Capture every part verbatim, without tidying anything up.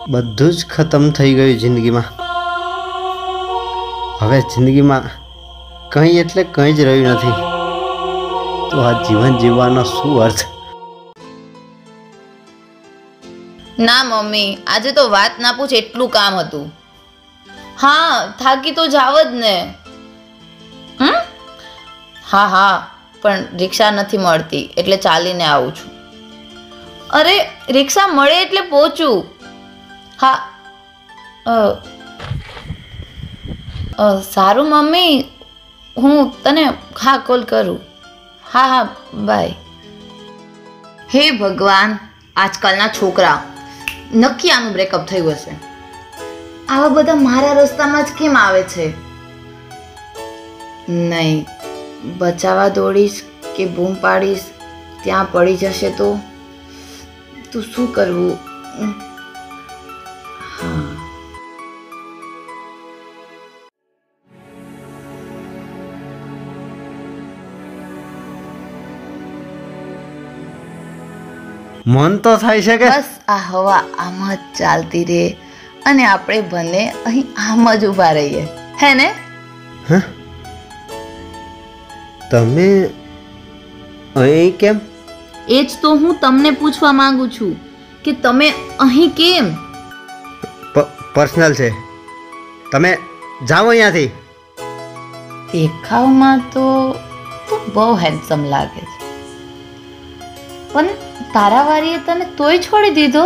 બધું જ ખતમ થઈ ગયું જિંદગીમાં. હવે જિંદગીમાં કંઈ એટલે કંઈ જ રહ્યું નથી. તો આ જીવન જીવવાનો શું અર્થ? ના મમ્મી, આજે તો વાત ના પૂછ, એટલું કામ હતું. હા, થાકી તો જાવ જ ને. હમ હા હા, પણ રિક્ષા નથી મળતી એટલે ચાલીને આવું છું. અરે રિક્ષા મળે એટલે પહોંચું. હા સારું મમ્મી, હું તને હા કોલ કરું. હા હા બાય. હે ભગવાન, આજકાલના છોકરા નક્કી આનું બ્રેકઅપ થયું હશે. આવા બધા મારા રસ્તામાં જ કેમ આવે છે? નહીં, બચાવવા દોડીશ કે બૂમ પાડીશ ત્યાં પડી જશે તો તું શું કરવું? હા, મન તો થાય છે કે બસ આ હવા આમ જ ચાલતી રહે અને આપણે બંને અહીં આમ જ ઊભા રહીએ, હે ને? હા, તમે અહીં કેમ? એ જ તો હું તમને પૂછવા માંગુ છું કે તમે અહીં કેમ? પર્સનલ છે, તમે જાઓ અહીંયાથી. દેખાવમાં તો તું બહુ હેન્ડસમ લાગે છે, પણ તારા વારીએ તને તોય છોડી દીધો.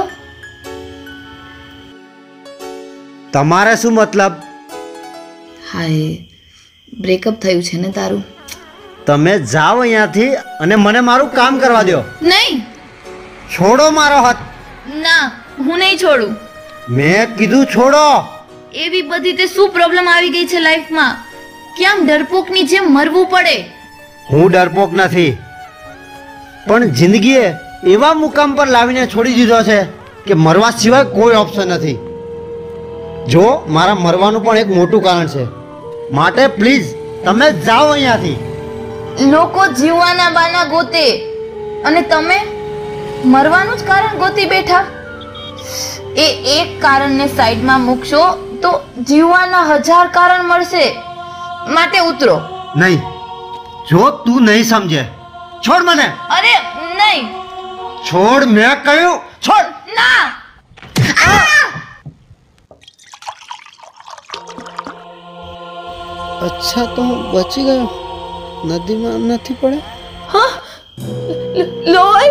તમારે શું મતલબ? હાય, બ્રેકઅપ થયું છે ને તારું? તમે જાઓ અહીંયાથી અને મને મારું કામ કરવા દો. નહીં, છોડો મારો હાથ. ના, હું નહીં છોડું. મેં કીધું છોડો. એવી બધી તે શું પ્રોબ્લેમ આવી ગઈ છે લાઈફમાં? કેમ ડરપોકની જેમ મરવું પડે? હું ડરપોક નથી, પણ જિંદગીએ એવા મુકામ પર લાવીને છોડી દીધો છે કે મરવા સિવાય કોઈ ઓપ્શન નથી. જો મારા મરવાનું પણ એક મોટું કારણ છે, માટે પ્લીઝ તમે જાઓ અહીંયાથી. લોકો જીવવાના બાના ગોતે અને તમે મરવાનું જ કારણ ગોતી બેઠા. એ એક કારણને સાઈડમાં મૂકશો તો જીવવાના હજાર કારણ મળશે. માટે ઉતરો. નહીં, જો તું નહીં સમજે, છોડ મને. અરે નહીં, છોડ, મેં કહ્યું છોડ. ના. અચ્છા, તો હું બચી ગયો, નદીમાં નથી પડે. હા, લોહી.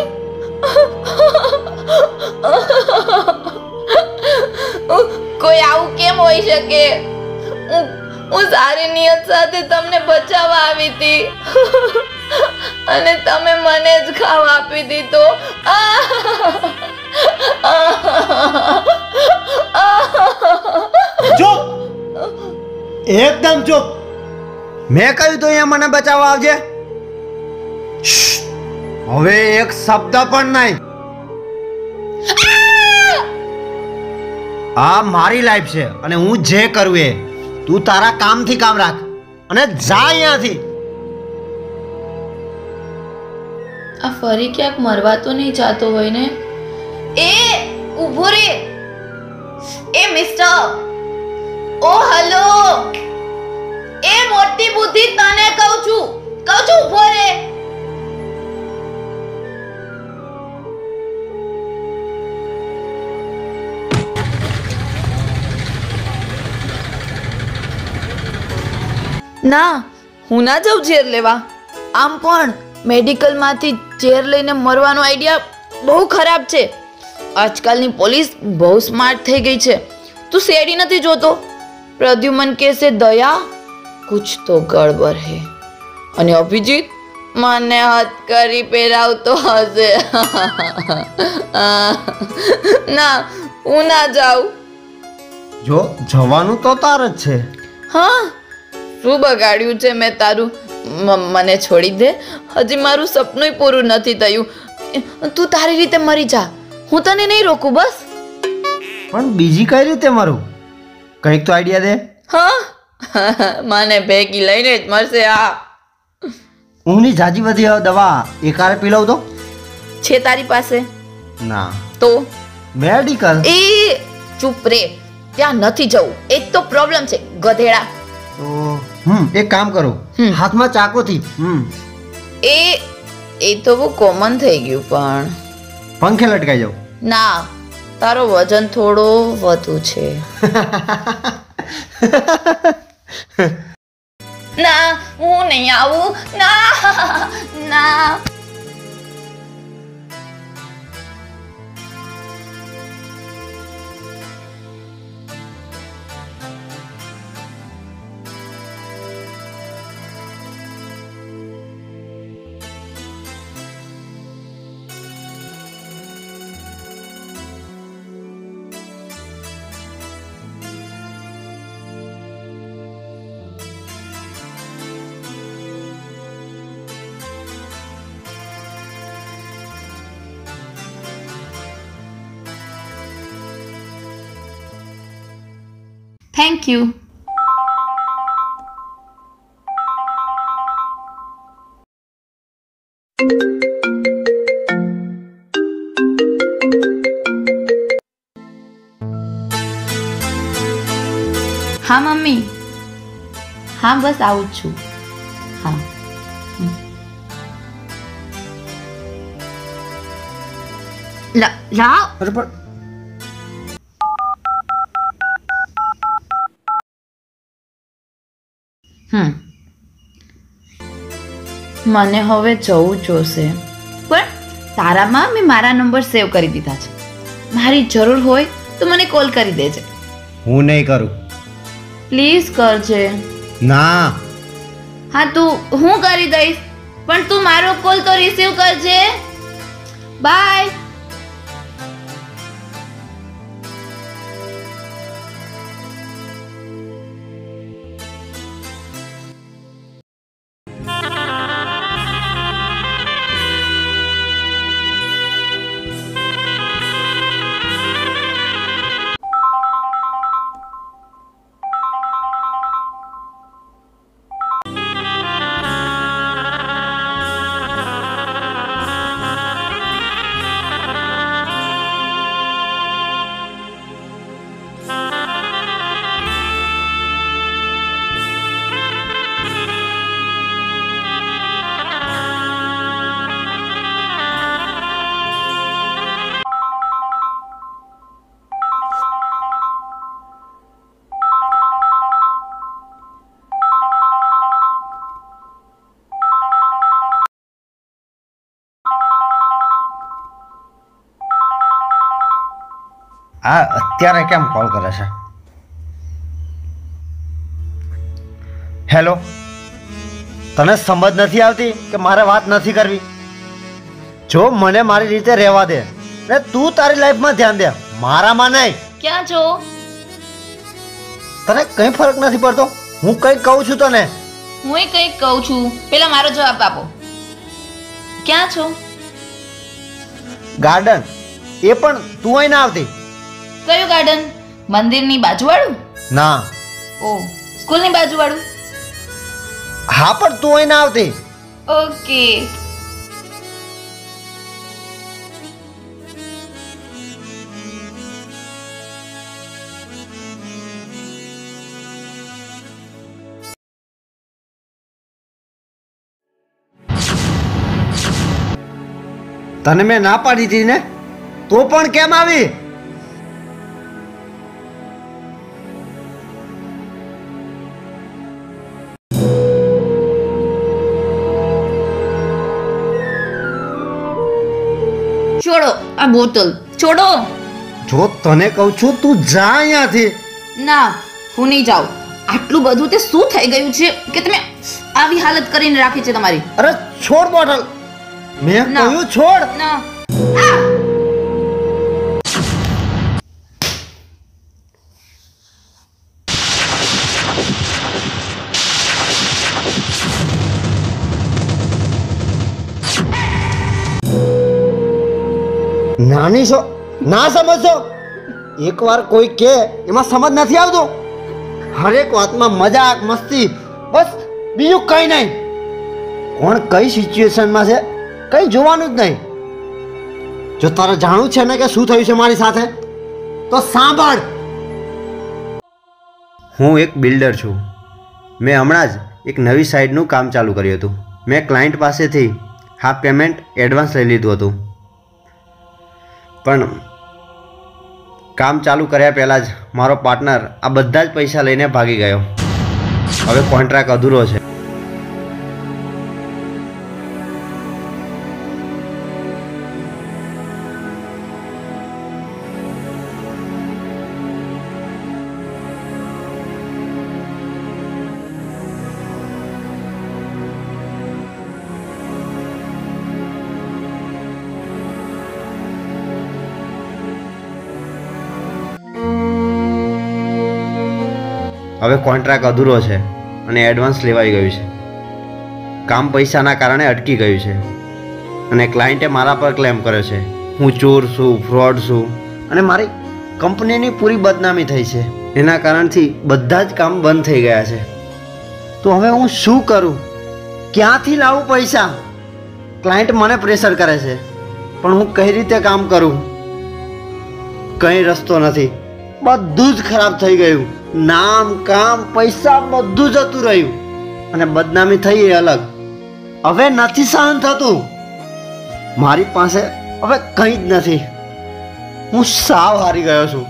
કોઈ આવું કેમ હોઈ શકે? હું હું સારી નિયત સાથે તમને બચાવવા આવી હતી અને તમે મને જ ખાવ આપી દીધો. ચૂપ, એકદમ ચૂપ. મેં કહ્યું તો અહીંયા મને બચાવવા આવજે. હવે એક શબ્દ પણ નહીં. આ મારી લાઈફ છે અને હું જે કરું એ. તું તારા કામથી કામ રાખ અને જા અહીંયાથી. આ ફરી ક્યાંક મરવા તો નહીં જાતો હોય ને? એ ઊભો રે. એ મિસ્ટર, ઓ હેલો. એ મોટી બુદ્ધિ, તને કહું છું, કહું છું ઊભો રે. ના, હું ના જાઉં ઝેર લેવા. આમ પણ મેડિકલમાંથી ઝેર લઈને મરવાનો આઈડિયા બહુ ખરાબ છે. આજકાલની પોલીસ બહુ સ્માર્ટ થઈ ગઈ છે. તું શેડી નથી જોતો? પ્રદ્યુમન કહેશે દયા કુછ તો ગડબડ હે, અને અભિજીત મને હથકડી પહેરાવતો હશે. ના, હું ના જાઉં. જો જવાનું તો તાર જ છે. હા, શું બગાડ્યું છે મેં તારું? મને છોડી દે, હજી મારું સપનું પૂરું નથી થયું. તું તારી રીતે મરી જા, હું તને નહીં રોકું. બસ. પણ બીજી કઈ રીતે મરું? કંઈક તો આઈડિયા દે. હા, મને ભેગી લઈને જ મરશે. આ ઊંઘની જાજી વધી દવા એકારે પી લઉં તો? છે તારી પાસે? ના. તો મેડિકલ. એ ચૂપ રે, ત્યાં નથી જવું. એ જ તો પ્રોબ્લેમ છે ગધેડા. તો હમ એક કામ કરો, હમ. હાથમાં ચાકોથી હમ એ એ તો બહુ કોમન થઈ ગયું. પણ પંખે લટકાઈ જાવ. ના, તારો વજન થોડો વધુ છે. ના, હું નહીં આવું. ના ના. Thank you. હા મમ્મી. હા બસ આવું જ છું. હા. લા લાવ. અરે પણ હમ મને હવે જવું જોશે, પણ તારામાં મેં મારા નંબર સેવ કરી દીધા છે. મારી જરૂર હોય તો મને કોલ કરી દેજે. હું નહીં કરું. પ્લીઝ કરજે. ના. હા તું હું કરી દઈશ, પણ તું મારો કોલ તો રિસીવ કરજે. બાય. આ અત્યારે કેમ કોલ કરે છે? હેલો, તને સમજ નથી આવતી કે મારે વાત નથી કરવી? જો મને મારી રીતે રહેવા દે ને તું તારી લાઈફમાં ધ્યાન દે, મારામાં નહીં. ક્યાં છો? તને કઈ ફરક નથી પડતો? હું કઈ કહું છું તને? હું કંઈક કહું છું, પેલા મારો જવાબ આપો. ક્યાં છો? ગાર્ડન. એ પણ તું અહીં ના આવતી. કયું ગાર્ડન? મંદિરની બાજુવાળું? ના. ઓ, સ્કૂલની બાજુવાળું? હા, પણ તું અહીં ના આવતી. ઓકે. તને મેં ના પાડી હતી ને, તો પણ કેમ આવી? છોડો આ બોટલ, છોડો. જો તને કહું છું તું જા અહીંયાથી. ના, હું નહીં જાઉં. આટલું બધું તે શું થઈ ગયું છે કે તમે આવી હાલત કરીને રાખી છે તમારી? અરે છોડ બોટલ. મેં ના. કહ્યું છોડ. ના. નાની છો, ના સમજશો. એકવાર કોઈ કે એમાં સમજ નથી આવતો. હરેક વાતમાં મજાક મસ્તી, બસ બીજું કઈ નહીં. કોણ કઈ સિચ્યુએશનમાં છે કઈ જોવાનું જ નહીં. જો તારે જાણવું છે ને કે શું થયું છે મારી સાથે, તો સાંભળ. હું એક બિલ્ડર છું. મેં હમણાં જ એક નવી સાઇટનું કામ ચાલુ કર્યું હતું. મેં ક્લાયન્ટ પાસેથી હાફ પેમેન્ટ એડવાન્સ લઈ લીધું હતું, પણ કામ ચાલુ કર્યા પહેલાં જ મારો પાર્ટનર આ બધા જ પૈસા લઈને ભાગી ગયો. હવે કોન્ટ્રાક્ટ અધૂરો છે. હવે કોન્ટ્રાક્ટ અધૂરો છે અને એડવાન્સ લેવાઈ ગયું છે. કામ પૈસાના કારણે અટકી ગયું છે અને ક્લાયન્ટે મારા પર ક્લેમ કર્યો છે હું ચોર છું, ફ્રોડ છું અને મારી કંપનીની પૂરી બદનામી થઈ છે. એના કારણથી બધા જ કામ બંધ થઈ ગયા છે. તો હવે હું શું કરું? ક્યાંથી લાવું પૈસા? ક્લાયન્ટ મને પ્રેશર કરે છે, પણ હું કઈ રીતે કામ કરું? કંઈ રસ્તો નથી. બધું જ ખરાબ થઈ ગયું. નામ, કામ, પૈસા બધું જતું રહ્યું અને બદનામી થઈ એ અલગ. હવે નથી સહન થતું. મારી પાસે હવે કંઈ જ નથી. હું સાવ હારી ગયો છું.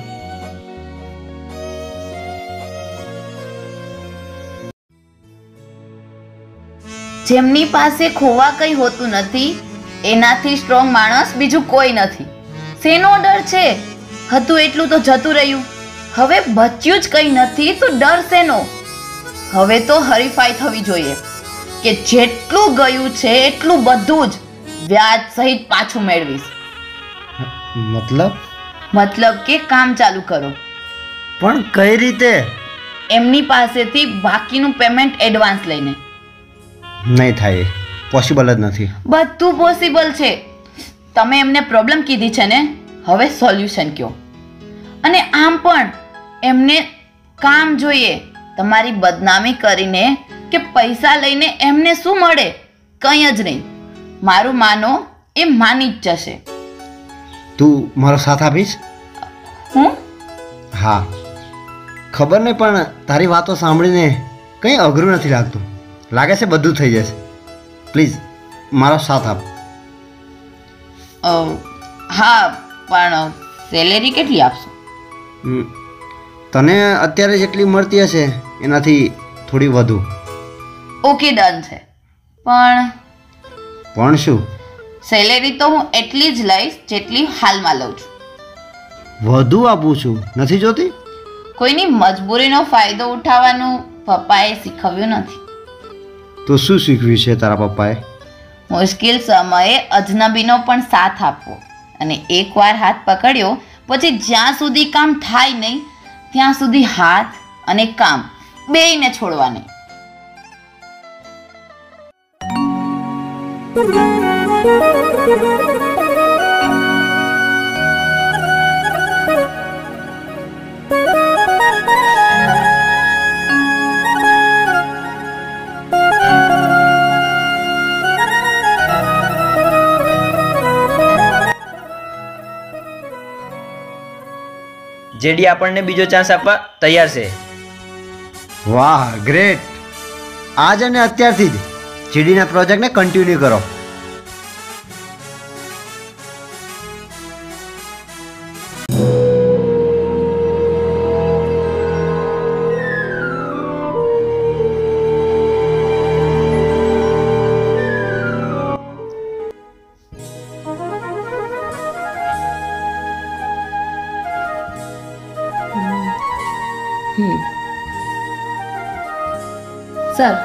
જેમની પાસે ખોવા કંઈ હોતું નથી એનાથી સ્ટ્રોંગ માણસ બીજું કોઈ નથી. શેનો ડર છે? હતું એટલું તો જતું રહ્યું. હવે બચ્યું જ કંઈ નથી તો ડર શેનો? હવે તો હરીફાઈ થવી જોઈએ કે જેટલું ગયું છે એટલું બધું જ વ્યાજ સહિત પાછું મેળવીશ. મતલબ? મતલબ કે કામ ચાલુ કરો. પણ કઈ રીતે? એમની પાસેથી બાકીનું પેમેન્ટ એડવાન્સ લઈને. નહીં થાય, પોસિબલ જ નથી. બધું પોસિબલ છે. તમે એમને પ્રોબ્લેમ કીધી છે ને, હવે સોલ્યુશન કયો. અને આમ પણ એમને કામ જોઈએ. તમારી બદનામી કરીને કે પૈસા લઈને એમને શું મળે? કંઈ જ નહીં. મારું માનો એ માની જ જશે. તું મારો સાથ આપીશ? હું? હા. ખબર નહીં, પણ તારી વાતો સાંભળીને કંઈ અઘરું નથી લાગતું. લાગે છે બધું થઈ જશે. પ્લીઝ મારો સાથ આપ. હા, પણ સેલેરી કેટલી આપશો? તને અત્યારે જેટલી મળતી હશે એનાથી થોડી વધુ. ઓકે, ડન છે. પણ પણ શું? સેલેરી તો હું એટલી જ લઈશ જેટલી હાલમાં લઉં છું. વધુ આપું છું, નથી જોતી? કોઈની મજબૂરીનો ફાયદો ઉઠાવવાનું પપ્પાએ શીખવ્યું નથી. તો શું શીખવ્યું છે તારા પપ્પાએ? મુશ્કેલ સમયે અજનબીનો પણ સાથ આપવો, અને એકવાર હાથ પકડ્યો પછી જ્યાં સુધી કામ થાય નહીં ત્યાં સુધી હાથ અને કામ બેયને છોડવા નહીં. જેડી આપણને બીજો ચાન્સ આપવા તૈયાર છે. વાહ, ગ્રેટ. આજ અને અત્યારથી જ જીડીના પ્રોજેક્ટને કન્ટિન્યુ કરો. Sir,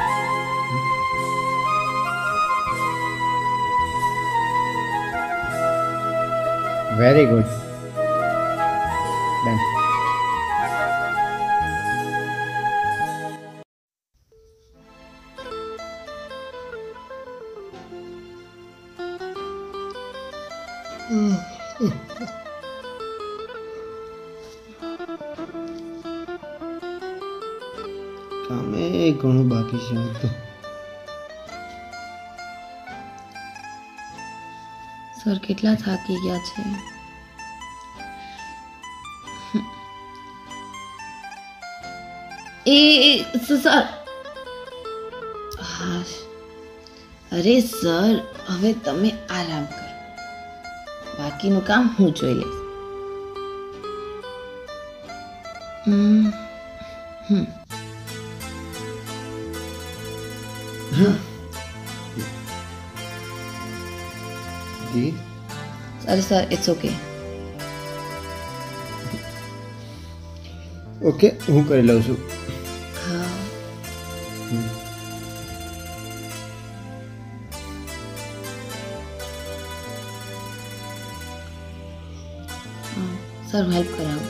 very good. ડન. કામે ઘણું બાકી છે તો. સર કેટલા થાકી ગયા છે. એ સર, હા અરે સર, હવે તમે આરામ કરો, બાકીનું કામ હું જોઈ લઈશ. Hmm hmm sorry sir, it's okay. Okay, હું કરી લઉં છું. હા સર, હેલ્પ કરાવો.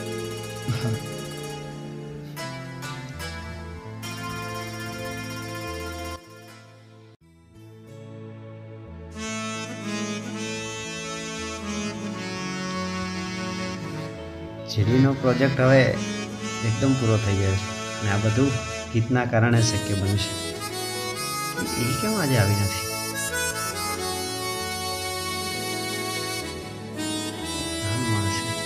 જેડીનો પ્રોજેક્ટ હવે એકદમ પૂરો થઈ ગયો છે અને આ બધું ગીતના કારણે શક્ય બન્યું છે. એ કેમ આજે આવી નથી? આમ માણસ છે.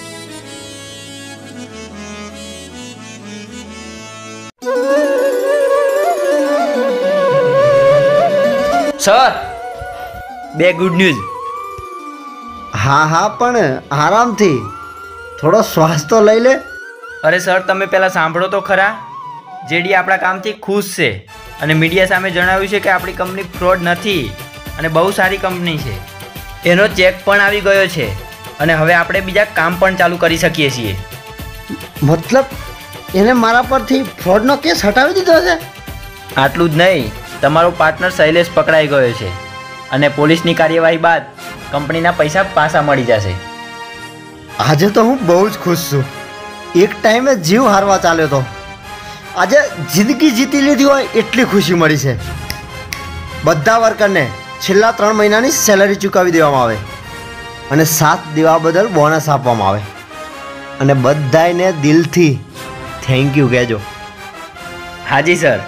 સર, બે ગુડ ન્યૂઝ. હા હા, પણ આરામથી થોડો શ્વાસ તો લઈ લે. અરે સર, તમે પહેલાં સાંભળો તો ખરા. જેડી આપણા કામથી ખુશ છે અને મીડિયા સામે જણાવ્યું છે કે આપણી કંપની ફ્રોડ નથી અને બહુ સારી કંપની છે. એનો ચેક પણ આવી ગયો છે અને હવે આપણે બીજા કામ પણ ચાલુ કરી શકીએ છીએ. મતલબ એને મારા પરથી ફ્રોડનો કેસ હટાવી દીધો છે? આટલું જ નહીં, તમારો પાર્ટનર શૈલેષ પકડાઈ ગયો છે અને પોલીસની કાર્યવાહી બાદ કંપનીના પૈસા પાછા મળી જશે. આજે તો હું બહુ જ ખુશ છું. એક ટાઈમે જીવ હારવા ચાલ્યો હતો, આજે જિંદગી જીતી લીધી હોય એટલી ખુશી મળી છે. બધા વર્કરને છેલ્લા ત્રણ મહિનાની સેલરી ચૂકવી દેવામાં આવે અને સાત દેવા બદલ બોનસ આપવામાં આવે અને બધાને દિલથી થેન્ક યુ કહેજો. હાજી સર.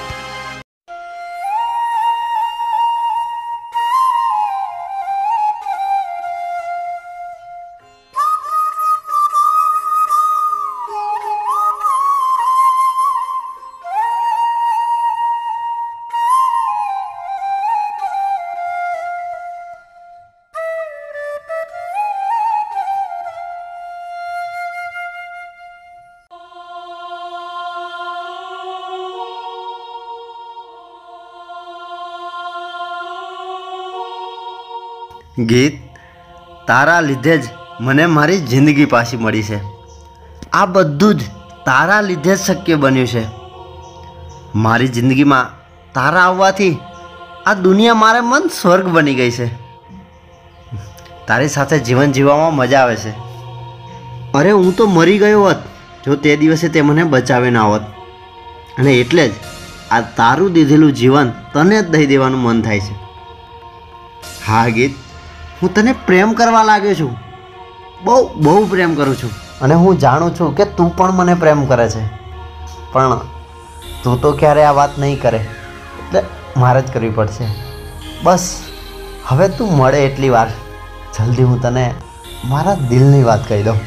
ગીત, તારા લીધે જ મને મારી જિંદગી પાછી મળી છે. આ બધું જ તારા લીધે જ શક્ય બન્યું છે. મારી જિંદગીમાં તારા આવવાથી આ દુનિયા મારે મન સ્વર્ગ બની ગઈ છે. તારી સાથે જીવન જીવવામાં મજા આવે છે. અરે હું તો મરી ગયો હોત જો તે દિવસે તે મને બચાવી ના હોત, અને એટલે જ આ તારું દીધેલું જીવન તને જ દઈ દેવાનું મન થાય છે. હા ગીત, હું તને પ્રેમ કરવા લાગ્યો છું, બહુ બહુ પ્રેમ કરું છું અને હું જાણું છું કે તું પણ મને પ્રેમ કરે છે, પણ તું તો ક્યારે આ વાત નહીં કરે એટલે મારે જ કરવી પડશે. બસ હવે તું મળે એટલી વાર જલ્દી હું તને મારા દિલની વાત કહી દઉં.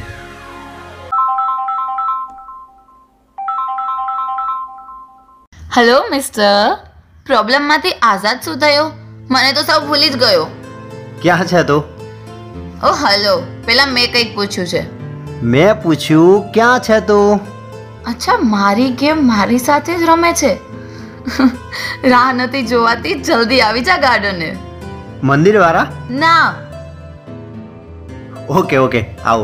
હેલો મિસ્ટર, પ્રોબ્લેમમાંથી આઝાદ શું થયો? મને તો સૌ ભૂલી જ ગયો. ક્યાં છે તું? ઓ હેલો, પેલા મેં કંઈક પૂછ્યું છે. મેં પૂછ્યું ક્યાં છે તું? અચ્છા, મારી ગેમ મારી સાથે જ રમે છે. રાહ નથી જોવાતી, જલ્દી આવી જા ગાર્ડને. મંદિર વાળા? ના. ઓકે ઓકે, આવો.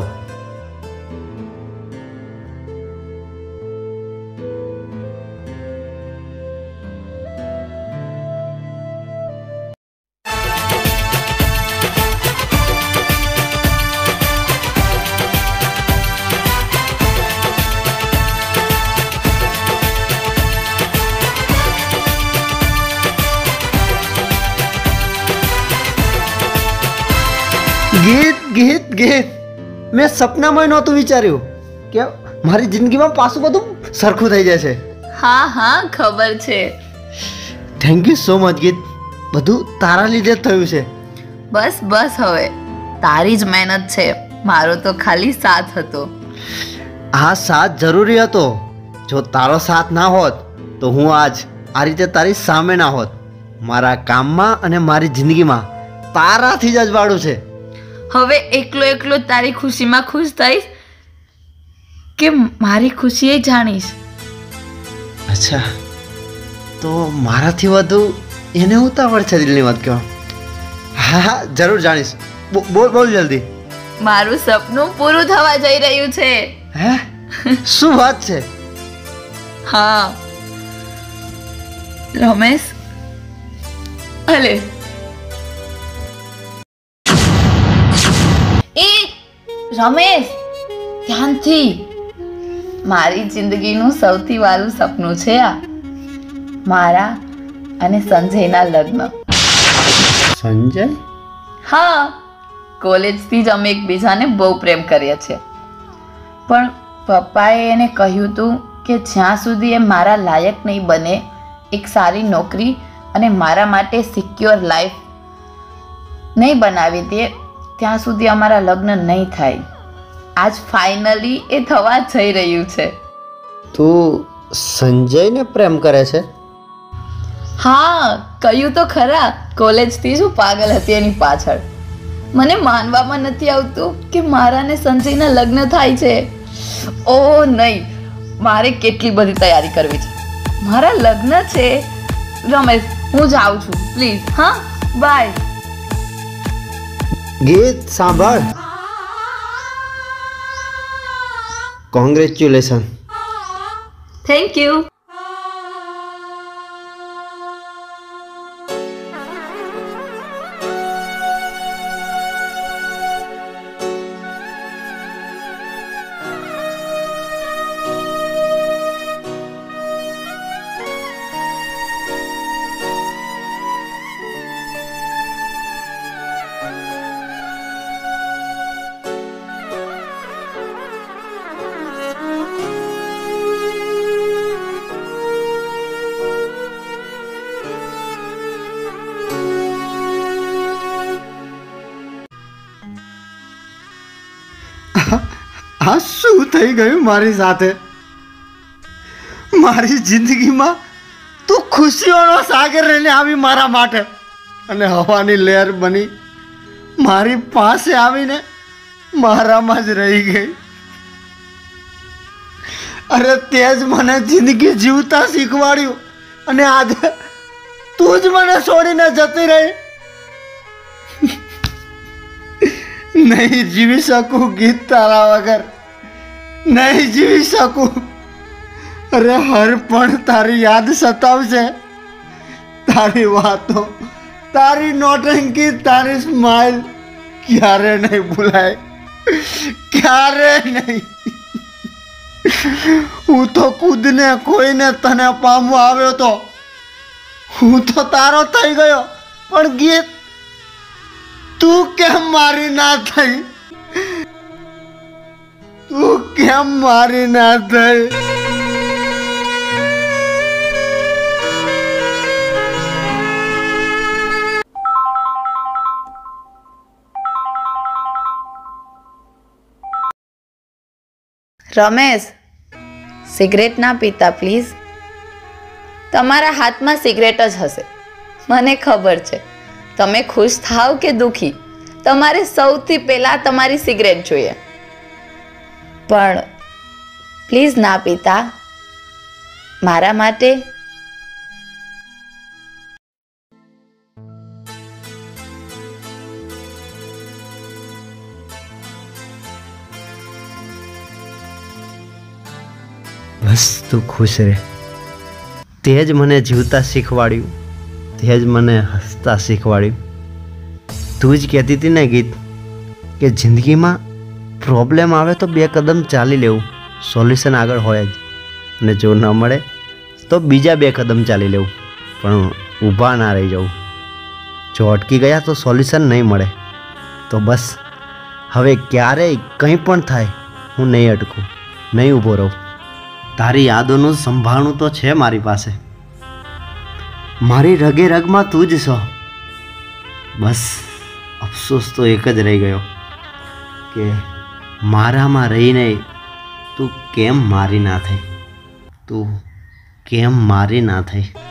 ગીત ગીત ગીત, મેં સપનામાં નહોતું વિચાર્યું કે મારી જિંદગીમાં પાછું બધું સરખું થઈ જશે. હા હા, ખબર છે. થેન્ક યુ સો મચ ગીત, બધું તારા લીધે જ થયું છે. બસ બસ, હવે તારી જ મહેનત છે, મારો તો ખાલી સાથ હતો. આ સાથ જરૂરી હતો, જો તારો સાથ ના હોત તો હું આજ આ રીતે તારી સામે ના હોત. મારા કામમાં અને મારી જિંદગીમાં તારાથી જ અજવાળું છે. હવે એકલો એકલો તારી ખુશીમાં ખુશ થઈશ કે મારી ખુશી એ જાણીશ? અચ્છા, તો મારાથી વધુ એને ઉતાવળ છે દિલની વાત કહેવા? હા હા, જરૂર જાણીશ. બો- બોલ બોલ જલ્દી. મારું સપનું પૂરું થવા જઈ રહ્યું છે. હે, શું વાત છે? હા રમેશ, અલે એ રમેશ, ધ્યાનથી. મારી જિંદગીનું સૌથી વાલું સપનું છે આ, મારા અને સંજયના લગ્ન. સંજય? હા, કોલેજથી જ અમે એકબીજાને બહુ પ્રેમ કરીએ છીએ, પણ પપ્પાએ એને કહ્યું હતું કે જ્યાં સુધી એ મારા લાયક નહીં બને એક સારી નોકરી અને મારા માટે સિક્યોર લાઈફ નહીં બનાવી દે ત્યાં સુધી અમારા લગ્ન નહીં થાય. આજ ફાઇનલી એ થવા જઈ રહ્યું છે. તું સંજયને પ્રેમ કરે છે? હા, કહ્યું તો ખરા. કોલેજથી જ હું પાગલ હતી એની પાછળ. મને માનવામાં નથી આવતું કે મારા ને સંજયના લગ્ન થાય છે. ઓ નહીં, મારે કેટલી બધી તૈયારી કરવી છે. મારા લગ્ન છે. રમેશ, હું જાઉં છું પ્લીઝ. હા, બાય. ગીત સાંભળ. કોંગ્રેચ્યુલેશન. Thank you. આ શું થઈ ગયું મારી સાથે? મારી જિંદગીમાં તું ખુશીઓનો સાગર રહીને આવી મારા માટે, અને હવાની લહેર બની મારી પાસે આવીને મારામાં જ રહી ગઈ. અરે તે જ મને જિંદગી જીવતા શીખવાડ્યું, અને આજે તું જ મને છોડીને જતી રહી. નહીં જીવી શકું ગીત તારા વગર, નહીં જીવી શકું. અરે હર પણ તારી યાદ સતાવશે. તારી વાતો, તારી નોટંકી, તારી સ્માઇલ ક્યારે નહીં ભૂલાય, ક્યારે નહીં. હું તો ખુદને કોઈને તને પામવા આવ્યો તો, હું તો તારો થઈ ગયો, પણ ગીત તું કેમ મારી ના થઈ? તું કેમ મારી ના થઈ? રમેશ, સિગરેટ ના પીતા પ્લીઝ. તમારા હાથમાં સિગરેટ જ હશે, મને ખબર છે. તમે ખુશ થાવ કે દુખી, તમારે સૌથી પહેલાં તમારી સિગરેટ જોઈએ. પણ પ્લીઝ ના પીતા મારા માટે. બસ તું ખુશ રહે. તે જ મને જીવતા શીખવાડ્યું, તે જ મને હસતા શીખવાડ્યું. તું જ કહેતી હતી ને ગીત કે જિંદગીમાં પ્રોબ્લેમ આવે તો બે કદમ ચાલી લેવું, સોલ્યુશન આગળ હોય જ, અને જો ન મળે તો બીજા બે કદમ ચાલી લેવું, પણ ઊભા ના રહી જવું. જો અટકી ગયા તો સોલ્યુશન નહીં મળે. તો બસ હવે ક્યારેય કંઈ પણ થાય હું નહીં અટકું, નહીં ઊભો રહું. તારી યાદોનું સંભાળવું તો છે મારી પાસે. મારી રગે રગમાં તું જ છો. બસ અફસોસ તો એક જ રહી ગયો કે મારામાં રહીને તું કેમ મારી ના થઈ. તું કેમ મારી ના થઈ?